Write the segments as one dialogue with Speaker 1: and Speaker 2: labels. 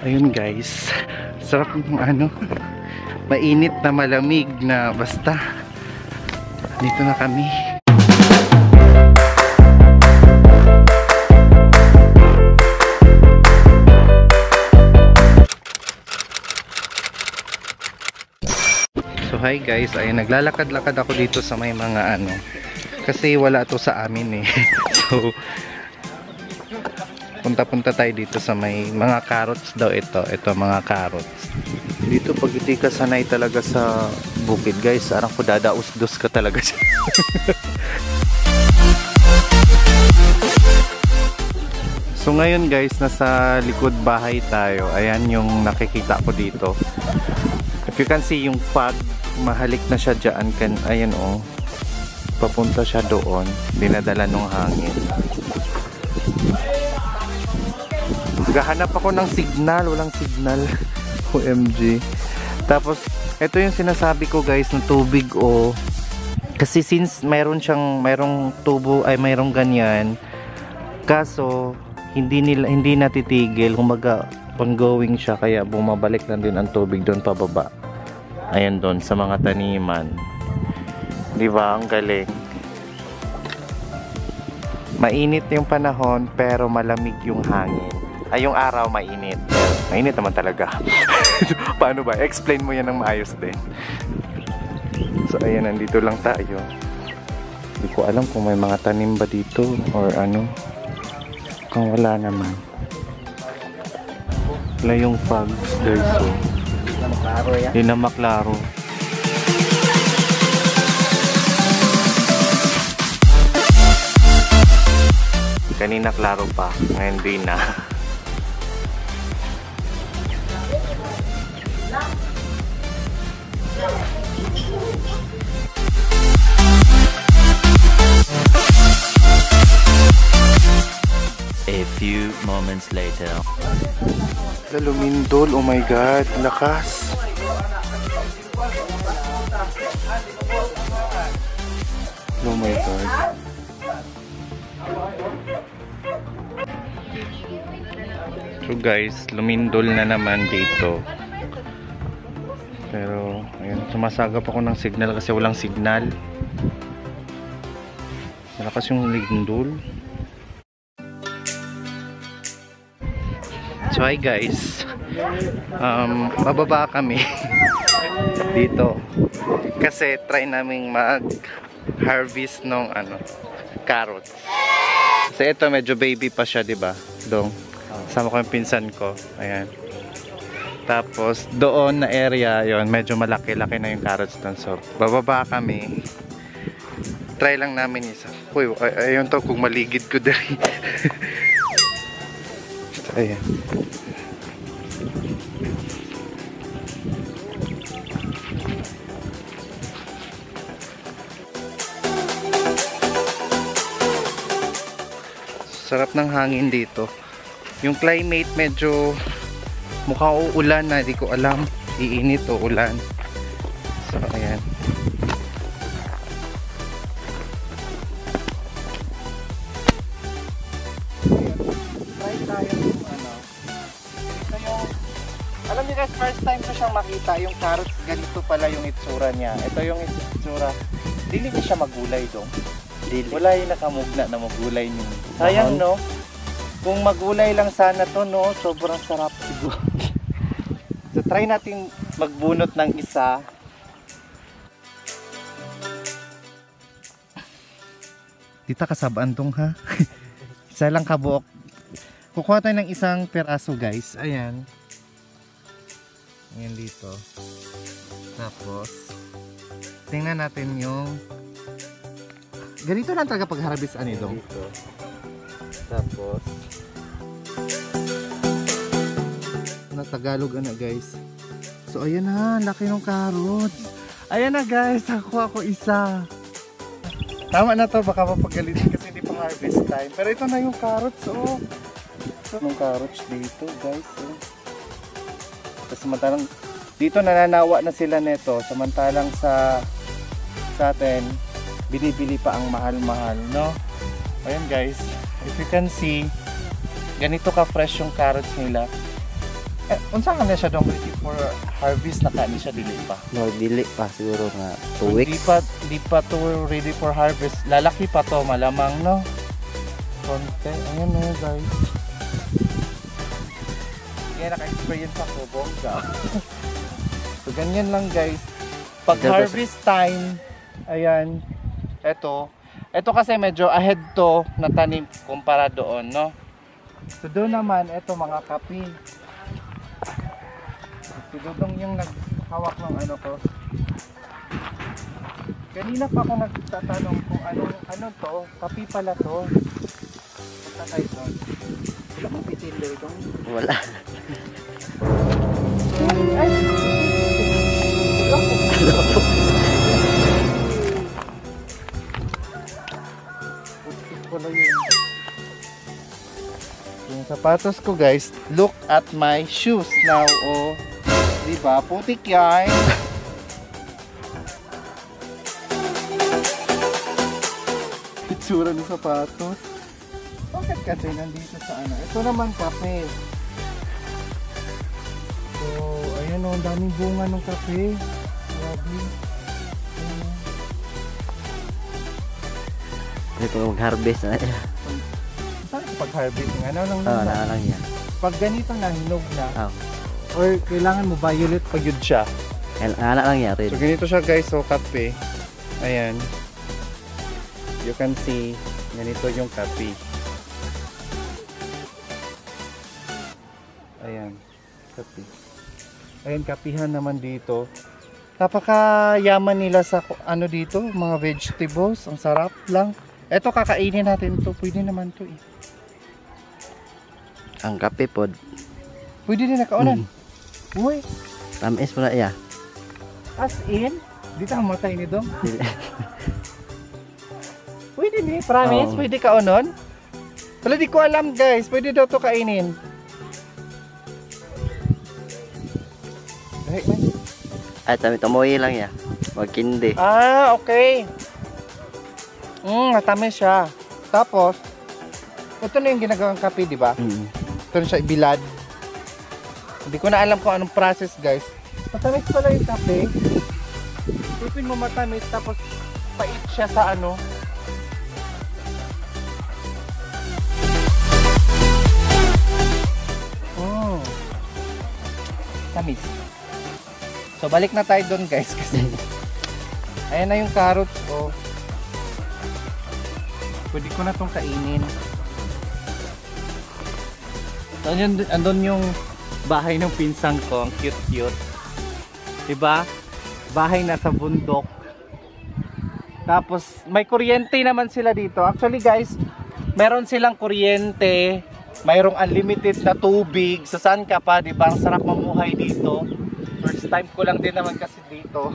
Speaker 1: Ayun guys, sarap ng ano, mainit na malamig na basta. Dito na kami. So hi guys, ay naglalakad-lakad ako dito sa may mga ano, kasi wala to sa amin eh. So punta-punta tayo dito sa may mga carrots daw ito mga carrots. Dito pag hindi ka sanay talaga sa bukid guys, arang ko dadaos-dos ka talaga siya. So ngayon guys, nasa likod bahay tayo. Ayan yung nakikita ko dito. If you can see yung fog, mahalik na siya dyan. Ayan oh, papunta siya doon, dinadala ng hangin. Gahanap ako ng signal, walang signal. OMG. Tapos ito yung sinasabi ko guys, ng tubig oh. Kasi since mayroong tubo ay mayroong ganyan, kaso hindi natitigil, kumaga ongoing siya, kaya bumabalik lang din ang tubig doon pababa. Ayan doon sa mga taniman. Di ba? Ang galing. Mainit yung panahon pero malamig yung hangin. Ay, yung araw mainit. Mainit naman talaga. Paano ba? Explain mo yan ng maayos din. So, ayan, nandito lang tayo. Hindi ko alam kung may mga tanim ba dito or ano. Kung wala naman. Wala yung fogs guys. So, hindi na maklaro. Kanina klaro pa. Ngayon di na.
Speaker 2: A few moments later.
Speaker 1: Lumindol, oh my god, lakas. Oh my god. So guys, lumindol na naman dito. Pero ayun, sumasagap ako ng signal kasi walang signal. Malakas yung lindol. So hi guys, bababa kami dito kasi try naming mag-harvest ng ano, carrots. So ito medyo baby pa siya, di ba? Dong. Sama ko yung pinsan ko. Ayan. Tapos doon na area yon, medyo malaki-laki na yung carrots doon. So bababa kami. Try lang namin isa. Uy, ayun to kung maligid ko dali. Ayan. Sarap ng hangin dito. Yung climate medyo mukhang uulan na, di ko alam iinit o ulan. So ayan. Alam niyo guys, first time ko siyang makita yung carrots, ganito pala yung itsura niya. Ito yung itsura. Dili ko siya magulay dong. Dili. Wala yung nakamugna na magulay niyo. Sayang no? Kung magulay lang sana to no, sobrang sarap siguro. So try natin magbunot ng isa. Dita kasabaan tong ha. Isa lang kabuok. Kukuha tayo ng isang peraso guys. Ayan. Ayan dito. Tapos tingnan natin yung ganito lang talaga pag harvest ani dong. Dito. Tapos na Tagalog ana guys. So ayan na, laki ng carrots. Ayan na guys, nakuha ko isa. Tama na to, baka mapagalitin kasi hindi pang harvest time. Pero ito na yung carrots oh. So yung carrots dito guys oh. Samantalang dito nananawa na sila neto, samantalang sa atin binibili pa ang mahal-mahal, no? Ayan guys, if you can see, ganito ka fresh yung carrots nila. Unsa ka na siya dong ready for harvest na kani siya dili pa?
Speaker 3: No, dili pa siguro nga 2 weeks.
Speaker 1: Di pa to ready for harvest. Lalaki pa to malamang no. Konti. Ayan no guys. Yan naka-experience ako bongga. So ganyan lang guys. Pag harvest time, ayan. Ito kasi medyo ahead to na tanim kumpara doon no. So doon naman ito mga kapi. Si Dudong yung naghawak ng ano ko. Kanina pa ako nagtatanong kung ano to, kapi pala to. Punta kayo doon. Wala kong pitilo itong.
Speaker 3: Wala.
Speaker 1: Ay! Putik ko na yun. Yung sapatos ko guys, look at my shoes now. Oh, diba? Putik yan. Itsura ng sapatos. Bakit kasi nandito sa ano? Ito naman kape. So, ayan o, ang daming bunga ng kape. Grabe.
Speaker 3: Ito mag-harvest na yan.
Speaker 1: Saan pag-harvest ng ano lang
Speaker 3: Lang yan.
Speaker 1: Pag ganito na, hinog na.
Speaker 3: Oh.
Speaker 1: Or kailangan mo violet pag yun siya.
Speaker 3: Lang yan rin.
Speaker 1: So ganito siya guys, so kape. Ayan. You can see, ganito yung kape. Ayan, kape. Ayan, kapihan naman dito. Napakayaman nila sa ano dito, mga vegetables. Ang sarap lang. Eto, kakainin natin to. Pwede naman to eh.
Speaker 3: Ang kape pod.
Speaker 1: Pwede din nakaunan. Uy,
Speaker 3: Tamis mo na iya.
Speaker 1: as in, di tayo matay ni Dong. Pwede ni, promise,
Speaker 3: Oo.
Speaker 1: pwede ka unon. Wala di ko alam guys, pwede daw to kainin.
Speaker 3: Ay, tamoy lang ya. Magkindi.
Speaker 1: Ah, okay. Matamis siya. Tapos, ito na yung ginagawang kape, di ba? Ito na siya ibilad. Hindi ko na alam kung anong process guys. Matamis pala yung kape. Ipin mo matamis, tapos pait siya sa ano. Tamis. So balik na tayo doon guys kasi ayan na yung carrots oh. Pwede ko na tong kainin. So andun yung bahay ng pinsang ko, ang cute cute. Diba? Bahay na sa bundok. Tapos may kuryente naman sila dito. Actually guys, meron silang kuryente, mayroong unlimited na tubig. So saan ka pa, diba? Ang sarap mamuhay dito. First time ko lang din naman kasi dito.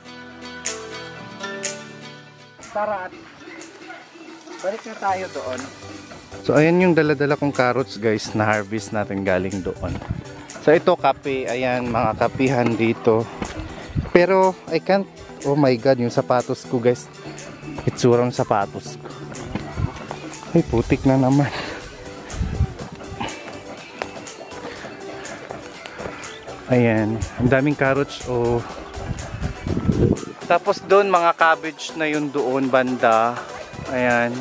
Speaker 1: Tara, balik na tayo doon. So ayan yung dala-dala kong carrots guys na harvest natin galing doon. So ito kape, ayan mga kapihan dito. Pero I can't, oh my god, yung sapatos ko guys. Itsurang sapatos ko. Ay putik na naman. Ayan, ang daming carrots oh. Tapos doon mga cabbage na yun doon banda. Ayan.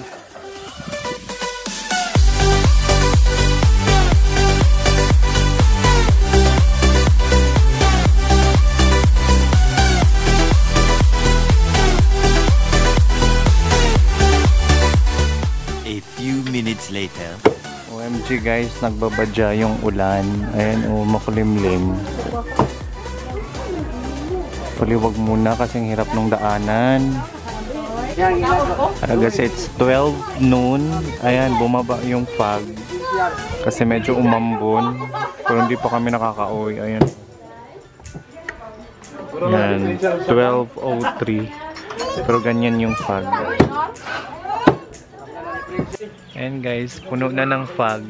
Speaker 2: A few minutes later.
Speaker 1: OMG guys, nagbabadya yung ulan. Ayan oh, makulimlim. Paliwag muna kasi hirap nung daanan. Kasi it's 12 noon. Ayan, bumaba yung fog. Kasi medyo umambon. Pero hindi pa kami nakaka-uwi. Ayan. Ayan, 12:03. Pero ganyan yung fog. Ayan guys, puno na ng fog.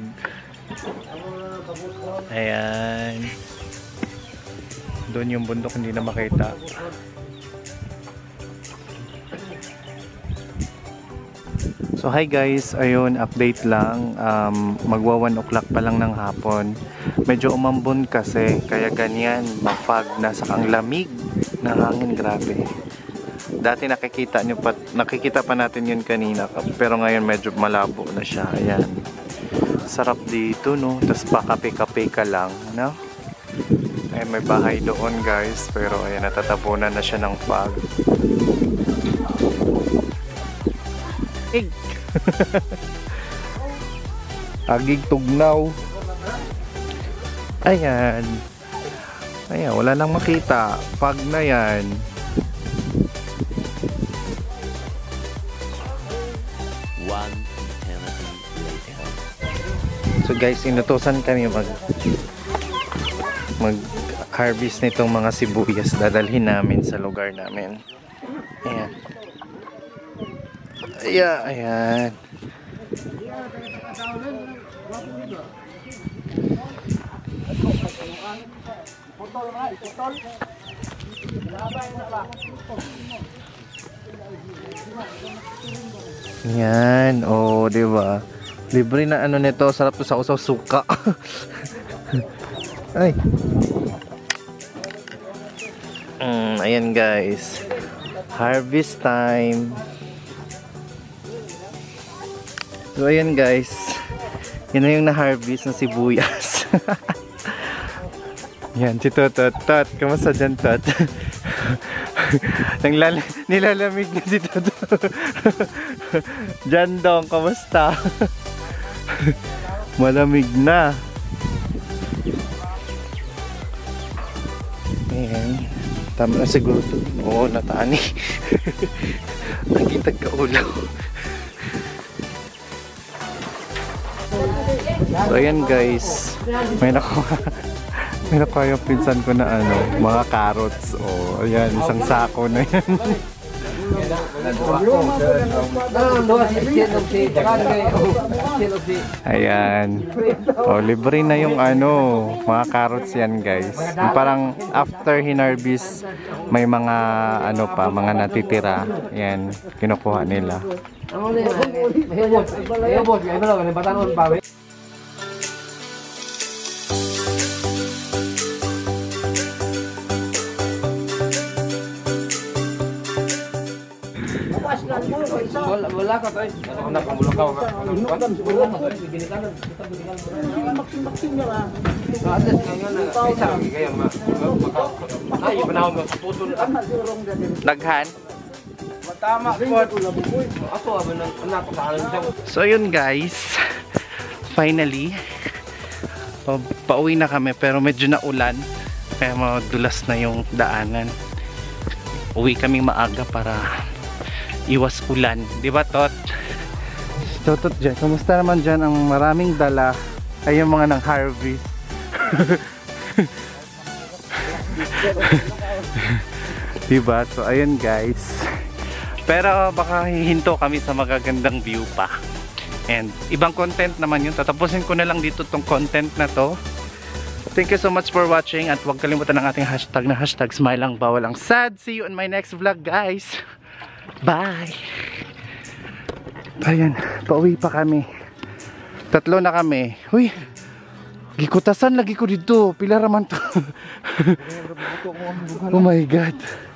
Speaker 1: Ayan. Doon yung bundok hindi na makita. So hi guys, ayun, update lang. Magwa 1 o'clock pa lang ng hapon. Medyo umambon kasi, kaya ganyan, mafag, nasa kang lamig ng hangin, grabe. Dati nakikita pa natin yun kanina, pero ngayon medyo malabo na siya. Ayan. Sarap dito, no? Tapos pakape-kape ka lang, no? Ay, may bahay doon guys, pero ayan, natatabunan na siya ng fog. Agig tugnaw. Ayan. Ayan, wala nang makita. Fog na yan.
Speaker 2: One eternity later.
Speaker 1: So guys, inutusan kami mag harvest nitong mga sibuyas. Dadalhin namin sa lugar namin. Ayan. Ayan, ayan. Ayan, oh, diba? Libre na ano nito, sarap to sa usaw suka. Ay. Ayan guys. Harvest time. So ayan guys, yun na yung na-harvest ng sibuyas. Yan, si Totot. Tot, kamusta dyan, Tot? Nilalamig na si Totot. Dyan dong, kamusta? Malamig na. Ayan, tama na siguro ito. Oo, natani. Nakitag ka ulaw. So ayan guys, may nakuha yung pinsan ko na ano, mga carrots. Oh, ayan, isang sako na yan. Ayan. Oh, libre na yung ano, mga carrots yan guys. Yung parang after hinarvest, may mga ano pa, mga natitira. Ayan, kinukuha nila.
Speaker 4: Wala ka to eh. Ano ka bulakaw ka? Maksim niya ba? Atas ngayon na isa kaya ay panahon mo putol.
Speaker 1: Naghan.
Speaker 4: Tama po. Ako aba nang anak ko sa alam.
Speaker 1: So yun guys, finally pauwi na kami, pero medyo naulan kaya madulas na yung daanan. Uwi kaming maaga para iwas ulan, di ba Tot? Totot dyan, kamusta naman dyan ang maraming dala ay yung mga nang harvest. Diba? So ayun guys, pero baka hihinto kami sa magagandang view pa, and ibang content naman yun. Tatapusin ko na lang dito tong content na to. Thank you so much for watching, at huwag kalimutan ang ating hashtag na hashtag smile lang bawal ang sad. See you on my next vlog guys. Bye! Ayan, pauwi pa kami. 3 na kami. Uy, gikutasan lagi ko dito. Pila raman to. Oh my God.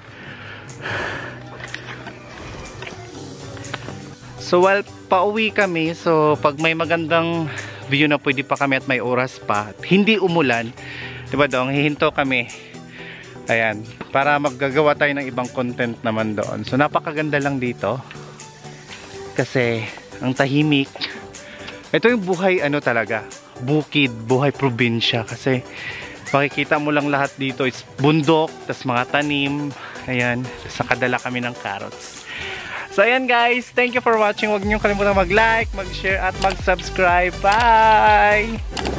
Speaker 1: So while pauwi kami, so pag may magandang view na pwede pa kami at may oras pa, hindi umulan, diba dong, hihinto kami. Ayan, para maggagawa tayo ng ibang content naman doon. So napakaganda lang dito kasi ang tahimik. Ito yung buhay ano talaga, bukid, buhay probinsya, kasi makikita mo lang lahat dito is bundok, tas mga tanim. Ayan, sa kadala kami ng carrots. So ayan guys, thank you for watching. Huwag niyo kalimutan mag-like, mag-share at mag-subscribe. Bye!